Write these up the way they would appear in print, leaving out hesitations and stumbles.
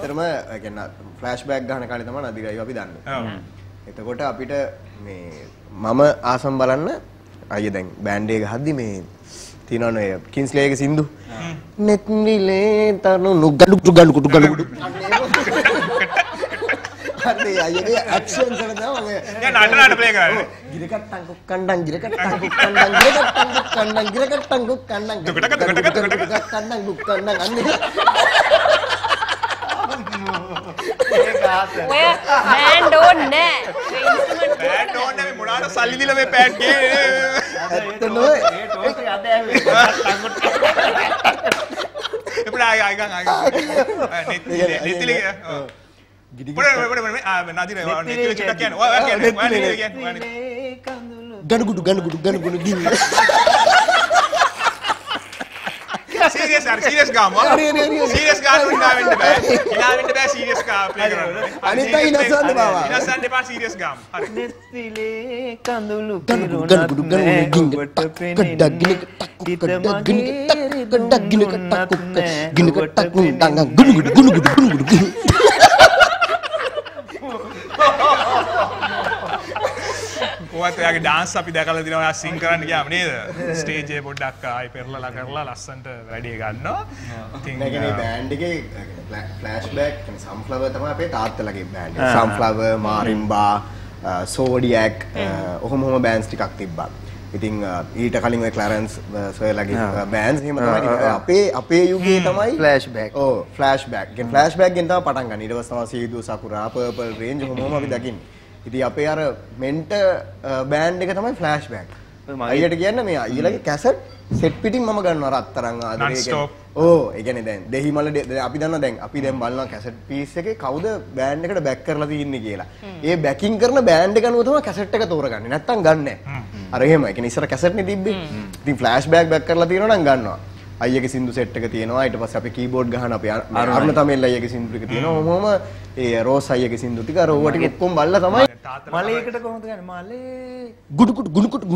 ඇත්තටම කියන්නේ flash back ගන්න කාලේ තමයි නදිගයි අපි දන්නේ. ඔව්. එතකොට අපිට මේ මම ආසම් බලන්න අයිය දැන් බෑන්ඩ් එක ගහද්දි මේ තියෙනවනේ කින්ස්ලේගේ සින්දු. නෙත්මිලේ තනු ගඩු හරි අයියගේ ඇක්ෂන්ස් එක තමයි දැන් නටනට ප්ලේ කරන්නේ. ගිරකට්ටන් කුක්කණ්ඩන් ගිරකට්ටන් කුක්කණ්ඩන් ගිරකට්ටන් කුක්කණ්ඩන් ගිරකට්ටන් කුක්කණ්ඩන් ගිරකට්ටන් කුක්කණ්ඩන් අන්නේ ඔය බෑන්ඩ් ඕනේ නෑ. බෑන්ඩ් ඕනේ මේ මොනවාට සල්ලි දීලා මේ බෑන්ඩ් ගේ. ඇත්තම ඒ ටෝස් එක අද ඇවිල්ලා එපලා ආයි නෙතිලි පොඩ නදින නෙතිලි චුට්ටක් කියන්නේ. ඔය කියන්නේ ගණුගුඩු ගින්න සීරියස් ගාමු. සීරියස් ගාමු ඉනාවෙන්න බෑ. ඉනාවෙන්න බෑ සීරියස් ගා ප්ලේ කරන්න. අනිත් අය ඉනසන්න බාවා. ඉනසන්න එපා සීරියස් ගාමු. හරි. නෙතිලේ කඳුළු ගණුගුඩු ඔයත් ඔයාගේ ඩාන්ස් අපි දැකලා දිනවා ඔයා සිං කරන්න ගියාම නේද? ස්ටේජ් එකේ පොඩ්ඩක් ආයි පෙරලලා කරලා ලස්සන්ට වැඩේ ගන්නවා. ඉතින් මේ කියන්නේ බෑන්ඩ් එකේ ෆ්ලෑෂ් බෑක් කියන්නේ සම්ෆ්ලවර් තමයි අපේ තාත්තලාගේ බෑන්ඩ් එක. සම්ෆ්ලවර්, මාරිම්බා, සෝඩියැක් ඔහොම බෑන්ඩ්ස් ටිකක් තිබ්බා. ඉතින් ඊට කලින් ඔය ක්ලැරන්ස් සර්ලාගේ බෑන්ඩ්ස් එහෙම තමයි අපේ යුගයේ තමයි ෆ්ලෑෂ් බෑක්. ඔව් ෆ්ලෑෂ් බෑක්. කියන්නේ ෆ්ලෑෂ් බෑක් ගෙන් තමයි පටන් ගන්න. ඊට පස්සේ තමයි සීදු සකුරා පර්පල් රේන්ජ් ඔහොම අපි දකින්නේ. ඉතින් අපේ අර මෙන්ට බෑන්ඩ් එක තමයි ෆ්ලෑෂ් බෑක්. අයියට කියන්නේ මේ අයියලගේ කැසට් සෙට් පිටින් මම ගන්නවා රත්තරන් ආදරේ කියන්නේ. ඕ ඒ කියන්නේ දැන් දෙහිමල අපි දන්නවා දැන් අපි දැන් බලනවා කැසට් පීස් එකේ කවුද බෑන්ඩ් එකට බැක් කරලා තියන්නේ කියලා. ඒ බැකින් කරන බෑන්ඩ් එක අනුව තමයි කැසට් එක තෝරගන්නේ. නැත්තම් ගන්නෑ. අර එහෙම. ඒ කියන්නේ ඉස්සර කැසට් නේ තිබ්බේ. ඉතින් ෆ්ලෑෂ් බෑක් බැක් කරලා තියෙනවා නම් ගන්නවා. අයියගේ සින්දු සෙට් එක තියෙනවා. ඊට පස්සේ අපි කීබෝඩ් ගහන අපි අරුණ තමෙල් අයියගේ සින්දු ටික තියෙනවා. ඔහොම ඒ රෝස් අයියගේ සින්දු ටික අර ඕවා ටික ඔක්කොම බලලා තමයි මලේකට කොහොමද ගන්නේ? මලේ ගුඩුකුට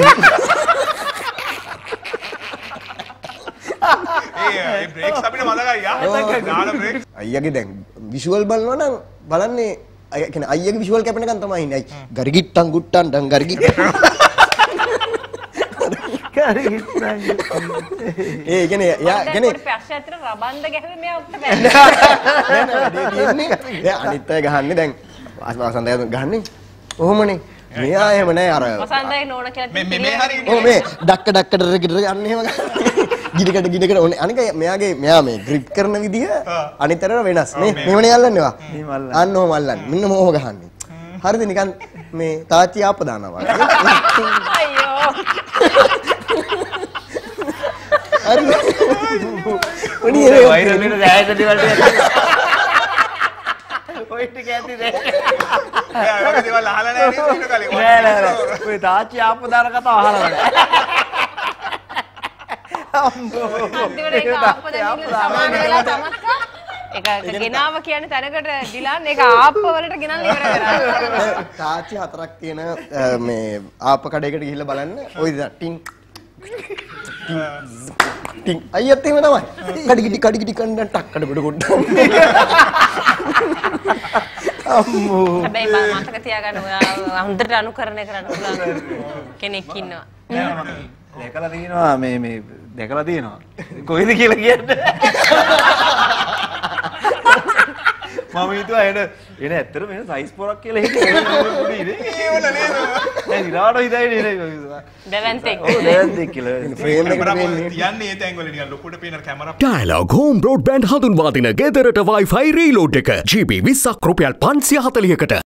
ඒ බ්‍රේක්ස් අපිට මතකයි යා. ගාන බ්‍රේක්ස්. අයියගේ දැන් විෂුවල් බලනවා නම් බලන්නේ අය කියන්නේ අයියගේ විෂුවල් කැපෙනකන් තමයි ඉන්නේ. ගරිගිට්ටන් ගුට්ටන් ඩන් ගරිගිට්. ඒ කියන්නේ යා කියන්නේ ප්‍රශ්න අතර රබන්ද ගැහුවේ මෙයා ඔක්ට බෑ. නෑ අනිත් අය ගහන්නේ දැන් වසන්තය ගහන්නේ. ඔහොමනේ. මෙයා එහෙම නෑ අර වසන්තයි නෝන කියලා මේ හරි ඔව් මේ ඩක්ක අන්න එහෙම ගිඩකට ඕනේ අනික මෙයා මේ ග්‍රිප් කරන විදිය අනිතරට වෙනස් නේ මෙවනේ අල්ලන්නේ වා අන්න ඔහොම අල්ලන්නේ මෙන්න මොහොම ගහන්නේ හරිද නිකන් මේ තාච්චි ආප්ප දානවා අයියෝ හරි උණි වයිරල් වෙන දැයක දේවල් ඔය ටික ඇති නේ ඔය දේවල් අහලා නැහැ නේද ඊට කලින් නෑ ඔය තාච්චි ආප්ප දාන කතාව අහලා නැහැ අම්මෝ අන්තිමට ඒක ආප්ප දෙන්න සමාන වෙලා තමක්කා ඒක ගෙනාව කියන්නේ තැනකට ඩිලාන් ඒක ආප්ප වලට ගෙනල්ලා ඉවර කරා තාච්චි හතරක් තියෙන මේ ආප්ප කඩේකට ගිහිල්ලා බලන්න ඔය ටින් ටින් අයියත් එහෙම තමයි කඩිගිටි කණ්ඩන් ටක්කඩ බඩ කොට්ට අම්මෝ හැබැයි මම මතක තියාගන්න ඔයා හොඳට අනුකරණය කරන්න පුළුවන් කෙනෙක් ඉන්නවා දැකලා තියෙනවා මේ දැකලා තියෙනවා කොහෙද කියලා කියන්නේ මම හිතුවා එන ඇත්තටම එන සයිස් පොරක් කියලා හිතුවේ පොඩි නේ ඒවල නේද දැන් ඉරාඩෝ හිතයි නේ දෙවන්තෙක් ඔව් දෙවන්තෙක් කියලා ෆ්‍රේම් එකට තියන්නේ ඒ තැන් වල නිකන් ලොකුට පේන කැමරා Dialog Home Broadband හඳුන්වා දෙන ගෙදරට Wi-Fi reload එක GB 20ක් රුපියල් 540කට